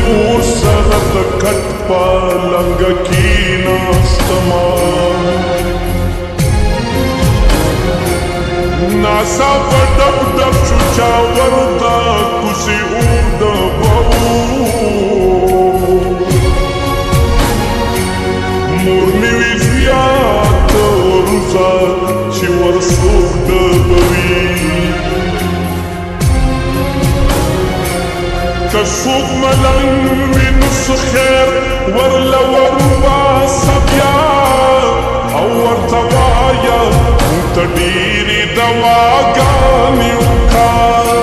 مور سره د کټ پالنګ کیناستما ناسا په ډب ډب شو چا وردا کوسي اور د بو مور مې وی زیات روزا چې ورسوک د بوي که څوک ملنګ وي نو څه خیر ورله ورباسه بیا او ورته وایه موږ ته ډېرې دواګانې وکړه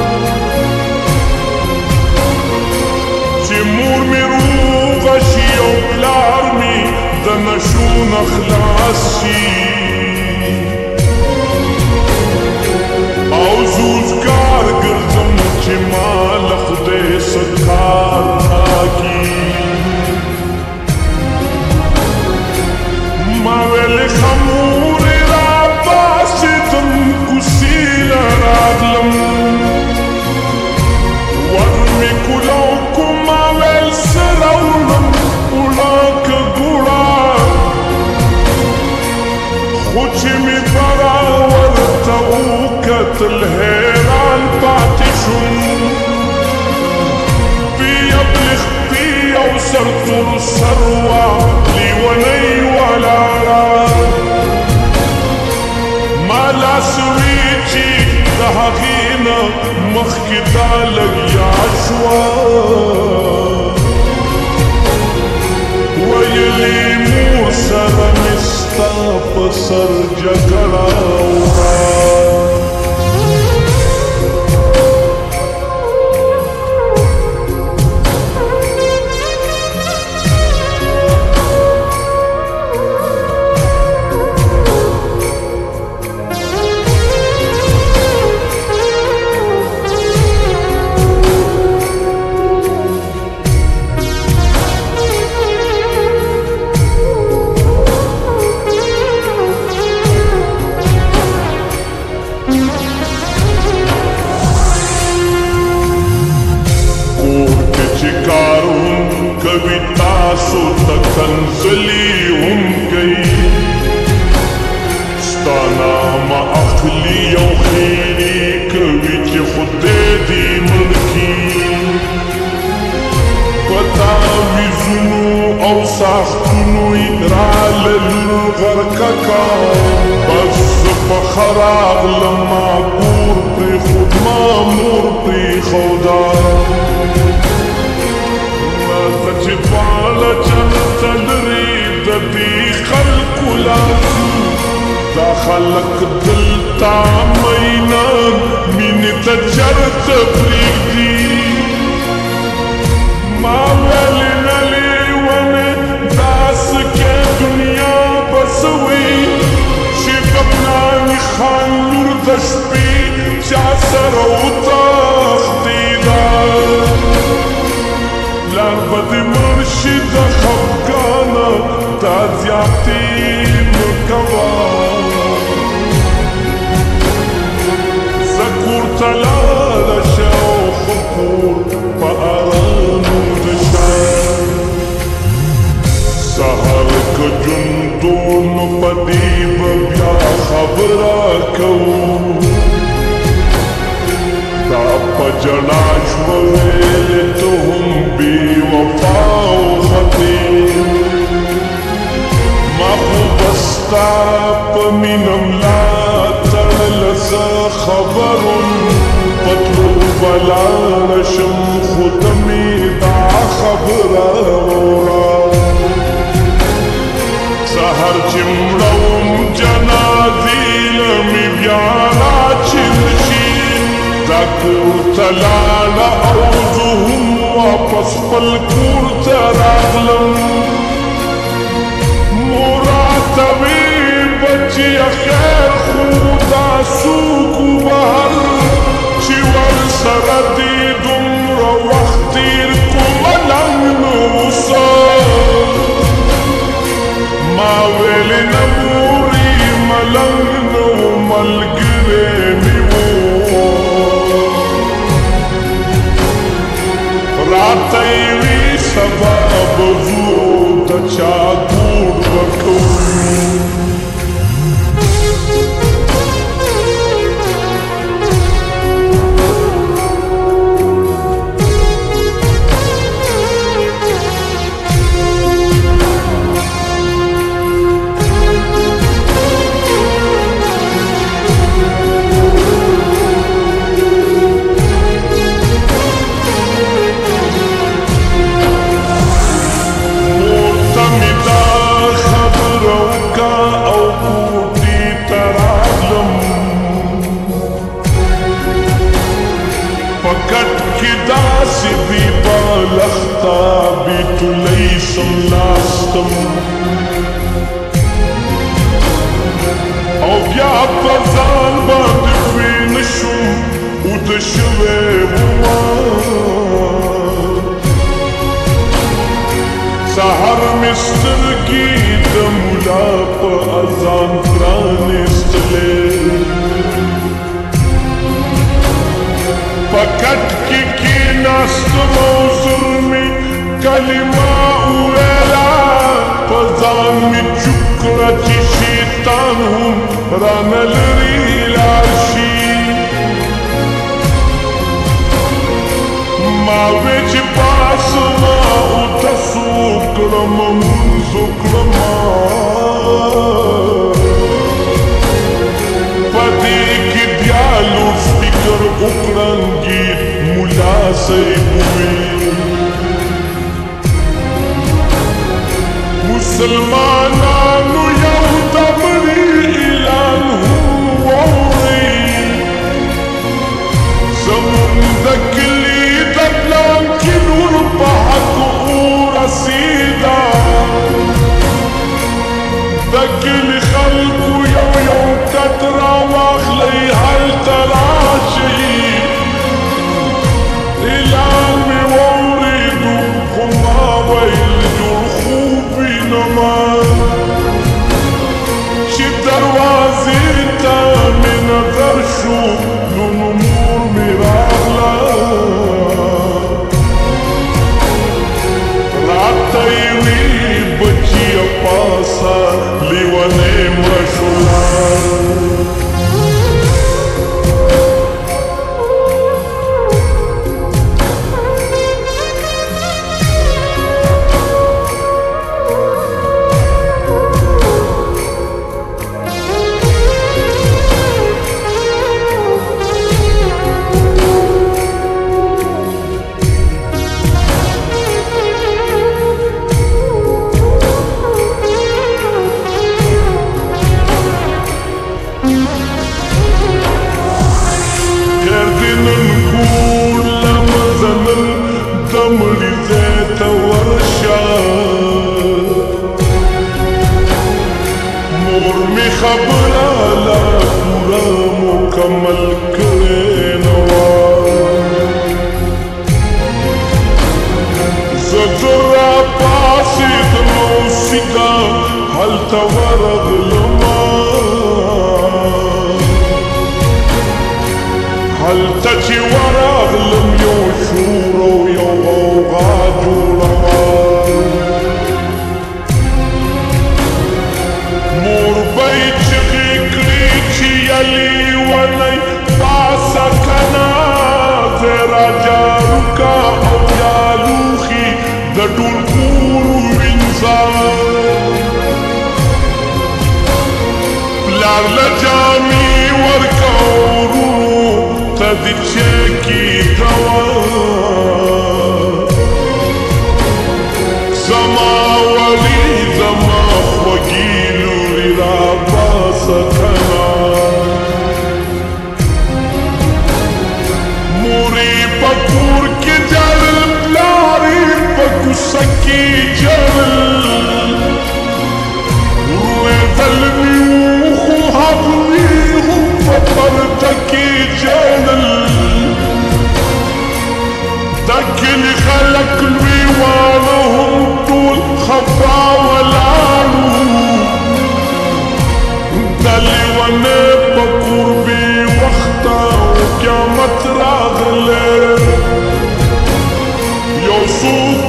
چې مور مې روغه شي او پلار مې د نشو نه خلاص شي او زوزګار ګرځم چې ما له خدای څه کار راکړي ما ویلې خمورې راباسېدم کوڅې له راغلم ور مې کولاو کوم ما ویل څه راوړم وړاکه ګوړه خو چې مې بره ورته وکتل حیران پاتې شوم بلختی او سرتور سروا لیونی ولاړه ما لاس وی چې د هغې نه مخکې دا لګیا شوه ویلې مور سره مې ستا په سر جګړه وکړه کوي تاسو ته کنځلې هم کوي ستا نامه اخلي او خیرې کوي چې خدای دې مړ کړي په تعویذونو او ساختونو یې راله لور غرقه کا بس پخه راغلم ما کور پرېښود ما مور پرېښوده چې پاله چلته لري د دې خلکو لاسو دا خلک دلته مینه مینې ته چرته پرېږدي ما ویلې نه لیونې داسې کې دنیا به څه وي چې د پلاني خان لور د شپې چا سره وتښتېده پلار به دې مړ شي د خفګانه دا زیاتې مه کوه زه کور ته لاړه شه او ښه کور په ارام ویده شه سهار که جوندو نو په دې به بیا خبره کوو دا په جړا شوه ویلې ته هم بې وفا وختې ما خو به ستا په مینه ملا تړله زه خبر په تلو به لاړه شم خو ته مې دا خبره واوره سهار چې مړوم جنازې له مې بیا راچین شي دا کور ته لاړه او زه هم واپس خپل کور ته راغلم مور راته وی بچیه خیر خو دا څوک و بهر چې ورسره دې دومره وخت تېر کړو ملنګ نه اوسه ما ویلې نه مورې ملنګ نه و ملګری مې و راته تیوی سبا بزو دچا گوڑ وکوی لختا بیتو لیسم ناستم او بیا پزان باندې وی نشم او د شوی بوا سحر مسترګي د مولا په اذان پرانستلې پکټ کې ناستم کلمہ اویلا پزان می چکڑا چی شیطان ہوں رانل ریلاشی ماوی چی پاس ما اوتا سوکرم منزکرما پدی کی دیالو سپیکر اکرنگی ملا سے بوئی مسلمانانو یو دمری اعلان ووري زمون د کلی د پلان کې نور په حق رسیدا د کلی خلکو یو کترا واخلی هل تراشي اعلان می ووري خو ما ویل چی دروازی تا می نظر شو نو نمور می راغلا راتایوی بچی پاسا لیوانے مرشولا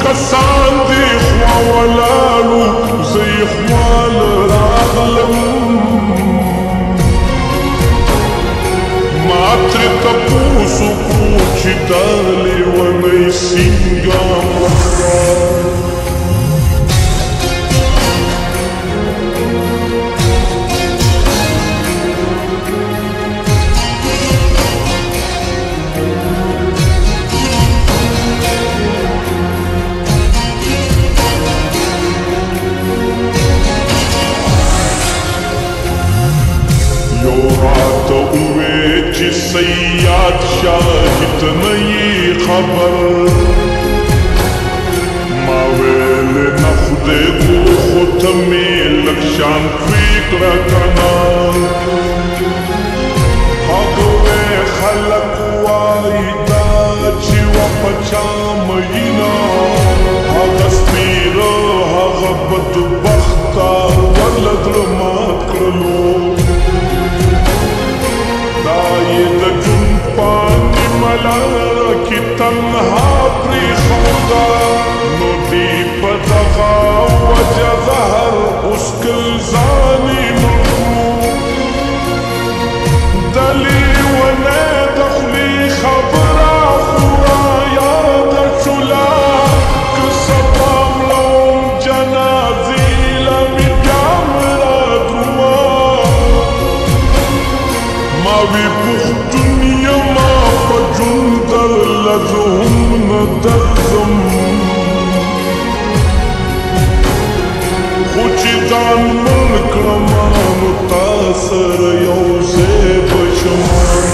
کسان دی خوا ولالو زی خوال راغلم ما تر تپوسو کو چې دا لیونی څنګه مړه سیاد شاهد نئی خبر ما ویل نخد کو ختمی لکشان فکر کنا حقوی خلق وایدا چی وپچا مینا حقسپیر حق بدبختا ولدر مات کرلو دا جن پانی ملارا کی تنہا پری خودا نو دی پتغا وجہ ظہر اسکل زانی ملکو دلی ونے دخلی خبرا خورا یاد چلا کسبام لوم جنازی لمی جامرا دروا ماوی پختنی ما پجن در لزهم ندرزم خوچی دان ملک رمان تاثر یوزے بشمان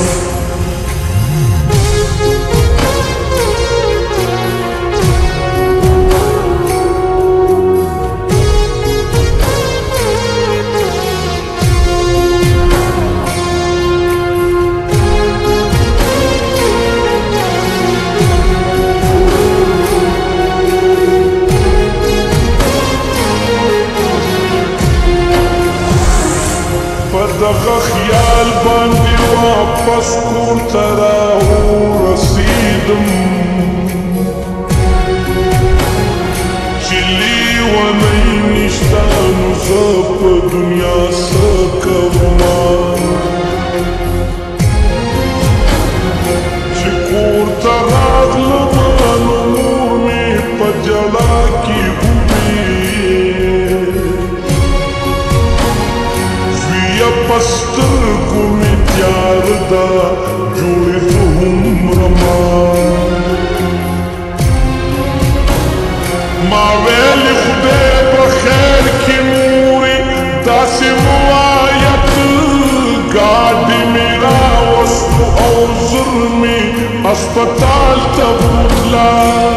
دغه خیال باندې واپس کور ته راورسېدم چې لیونی نشته نو زه په دنیا څه کومه چې کور ته راغلم نو مور مې په جلا کې پستر کو می تیار دا جوړ زهم رمان ما ویل خدای په خیر کې موري داسې موایت ګاډي میرا وسو او زرمي هسپتال ته بوتلا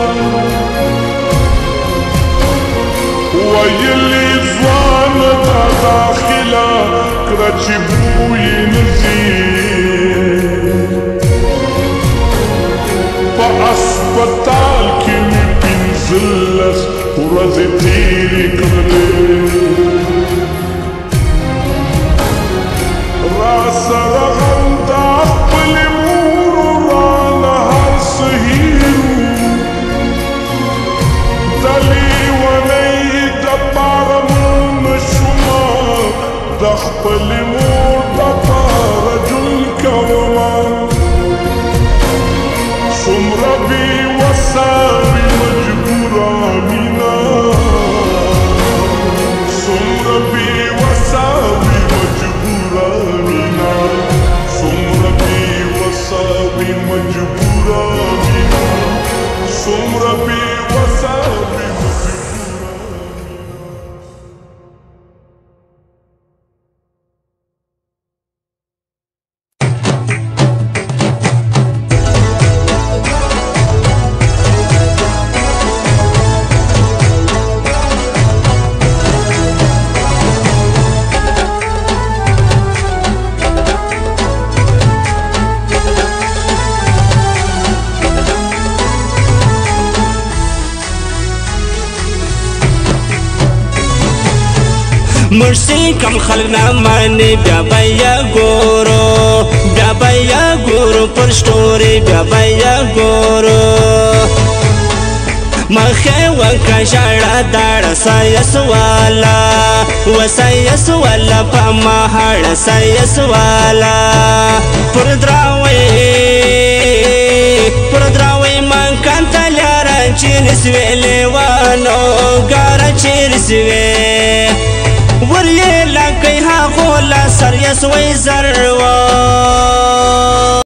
ویلی ځوان دا داخله کړه چې بوی نځي په هسپتال کې مې پنځلس ورځې تېرې کړلې راسره همدا خپلې مور رانه هر څه هېرو د لیونۍ دپاره مړه شومه د خپلې مور دپاره ژوند کومه څومره بېوسه وي مجبوره مینه څومره بېوسه وي مجبوره مینه څومره بېوسه وي مجبوره مینه څومره بېوسه وي مرسی کم خلق نمانی بیا بیا گورو پر شتوری بیا بیا گورو مخی من کا شاړه داړه سایسوالا و سایسوالا په مهاړه سایسوالا پر دراوي من کان تلاره چې نسوي لیوانو ګاره چې نسوي ورې لکه هغه لا سر یسوي زروا